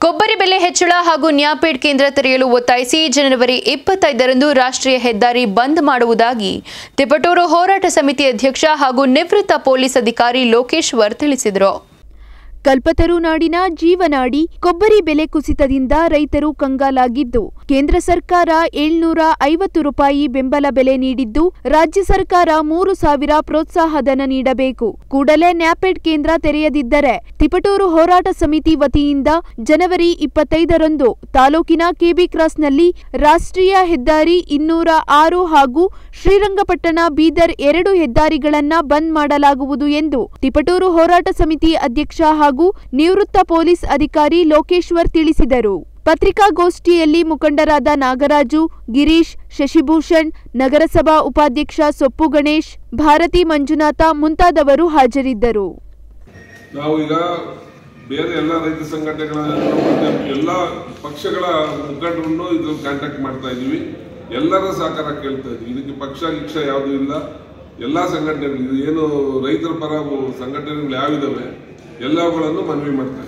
ಕೊಬ್ಬರಿ ಬೆಲೆ ಹೆಚ್ಚಳ ಹಾಗೂ ನ್ಯಾಪೆಡ್ ಕೇಂದ್ರ ತೆರೆಯಲು ಒತ್ತಾಯಿಸಿ ಜನವರಿ 25ರಂದು ರಾಷ್ಟ್ರೀಯ ಹೆದ್ದಾರಿ ಬಂದ್ ಮಾಡುವುದಾಗಿ ತಿಪಟೂರು ಹೋರಾಟ ಸಮಿತಿ ಅಧ್ಯಕ್ಷ ಹಾಗೂ ನಿವೃತ್ತ ಪೊಲೀಸ್ ಅಧಿಕಾರಿ ಲೋಕೇಶ್ವರ್ ತಿಳಿಸಿದರು. ಕಲ್ಪತರು ನಾಡಿನ ಜೀವನಾಡಿ ಕೊಬ್ಬರಿ ಬೆಲೆ ಕುಸಿತದಿಂದ ರೈತರು ಕಂಗಾಲಾಗಿದ್ದು, ಕೇಂದ್ರ ಸರ್ಕಾರ 750 ರೂಪಾಯಿ ಬೆಂಬಲ ಬೆಲೆ ನೀಡಿದ್ದು, ರಾಜ್ಯ ಸರ್ಕಾರ 3000 ಪ್ರೋತ್ಸಾಹಧನ ನೀಡಬೇಕು. ಕೂಡಲೇ ನ್ಯಾಪೆಡ್ ಕೇಂದ್ರ ತೆರೆಯದಿದ್ದರೆ ತಿಪಟೂರು ಹೋರಾಟ ಸಮಿತಿ ವತಿಯಿಂದ ಜನವರಿ 25ರಂದು ತಾಲೂಕಿನ ಕೆಬಿ ಕ್ರಾಸ್ನಲ್ಲಿ ರಾಷ್ಟ್ರೀಯ ಹೆದ್ದಾರಿ 206 ಹಾಗೂ ಶ್ರೀರಂಗಪಟ್ಟಣ ಬೀದರ್ 2 ಹೆದ್ದಾರಿಗಳನ್ನು ಬಂದ್ ಮಾಡಲಾಗುವುದು ಎಂದು ತಿಪಟೂರು ಹೋರಾಟ ಸಮಿತಿ ಅಧ್ಯಕ್ಷ ಹಾಗೂ ನಿವೃತ್ತ ಪೊಲೀಸ್ ಅಧಿಕಾರಿ ಲೋಕೇಶ್ವರ್ ತಿಳಿಸಿದರು. ಪತ್ರಿಕಾಗೋಷ್ಠಿಯಲ್ಲಿ ಮುಖಂಡರಾದ ನಾಗರಾಜು, ಗಿರೀಶ್, ಶಶಿಭೂಷಣ್, ನಗರಸಭಾ ಉಪಾಧ್ಯಕ್ಷ ಸೊಪ್ಪು ಗಣೇಶ್, ಭಾರತಿ ಮಂಜುನಾಥ ಮುಂತಾದವರು ಹಾಜರಿದ್ದರು. ನಾವು ಈಗ ಬೇರೆ ಎಲ್ಲ ರೈತ ಸಂಘಟನೆಗಳ ಎಲ್ಲ ಪಕ್ಷಗಳ ಮುಖಂಡರನ್ನು ಇದ್ರಲ್ಲಿ ಕಾಂಟ್ಯಾಕ್ಟ್ ಮಾಡ್ತಾ ಇದ್ದೀವಿ. ಎಲ್ಲರ ಸಹಕಾರ ಕೇಳ್ತಾ ಇದ್ದೀವಿ. ಇದಕ್ಕೆ ಪಕ್ಷ ಗಿಕ್ಷ ಯಾವುದೂ ಇಲ್ಲ. ಎಲ್ಲ ಸಂಘಟನೆಗಳು ಏನು ರೈತರ ಪರ ಸಂಘಟನೆಗಳು ಯಾವಿದಾವೆ ಎಲ್ಲವುಗಳನ್ನು ಮನವಿ ಮಾಡ್ತಾರೆ.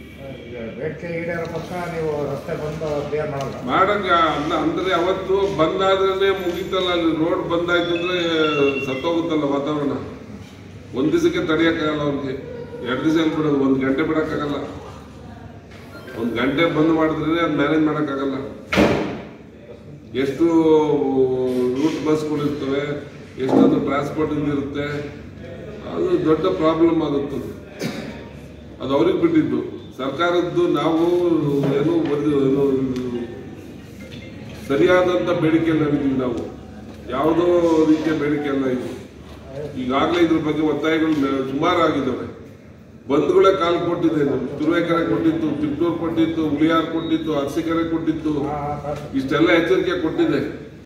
ಮಾಡಕ್ಕೆ ಅಂದ್ರೆ ಅವತ್ತು ಬಂದಾದ್ರೆ ಮುಗಿತಲ್ಲ, ಅಲ್ಲಿ ರೋಡ್ ಬಂದಾಯ್ತು ಅಂದ್ರೆ ಸತ್ತೋಗುತ್ತಲ್ಲ ವಾತಾವರಣ. ಒಂದ್ ದಿವಸಕ್ಕೆ ತಡೆಯಕ್ಕಾಗಲ್ಲ ಅವ್ರಿಗೆ. 2 ದಿವಸ ಬಿಡೋದು, 1 ಗಂಟೆ ಬಿಡಕ್ಕಾಗಲ್ಲ. 1 ಗಂಟೆ ಬಂದ್ ಮಾಡಿದ್ರೆ ಅದು ಮ್ಯಾನೇಜ್ ಮಾಡಕ್ಕಾಗಲ್ಲ. ಎಷ್ಟು ರೂಟ್ ಬಸ್ಗಳಿರ್ತವೆ, ಎಷ್ಟೊಂದು ಟ್ರಾನ್ಸ್ಪೋರ್ಟ್ ಇರುತ್ತೆ, ಅದು ದೊಡ್ಡ ಪ್ರಾಬ್ಲಮ್ ಆಗುತ್ತದೆ. ಅದು ಅವ್ರಿಗೆ ಬಿಟ್ಟಿದ್ದು. ಸರ್ಕಾರದ್ದು ನಾವು ಏನು ಸರಿಯಾದಂಥ ಬೇಡಿಕೆ ನಾವಿದ್ದೀವಿ. ನಾವು ಯಾವುದೋ ರೀತಿಯ ಬೇಡಿಕೆ ಅಲ್ಲ ಇದು. ಈಗಾಗಲೇ ಇದ್ರ ಬಗ್ಗೆ ಒತ್ತಾಯಗಳು ಸುಮಾರು ಆಗಿದ್ದಾವೆ. ಬಂದ್ಗಳೇ ಕಾಲು ಕೊಟ್ಟಿದೆ. ತುರುವೇಕೆರೆ ಕೊಟ್ಟಿತ್ತು, ತಿಪ್ಟೂರು ಕೊಟ್ಟಿತ್ತು, ಹುಳಿಯಾರ್ ಕೊಟ್ಟಿತ್ತು, ಅರಸೀಕೆರೆ ಕೊಟ್ಟಿತ್ತು, ಇಷ್ಟೆಲ್ಲ ಎಚ್ಚರಿಕೆ ಕೊಟ್ಟಿದೆ.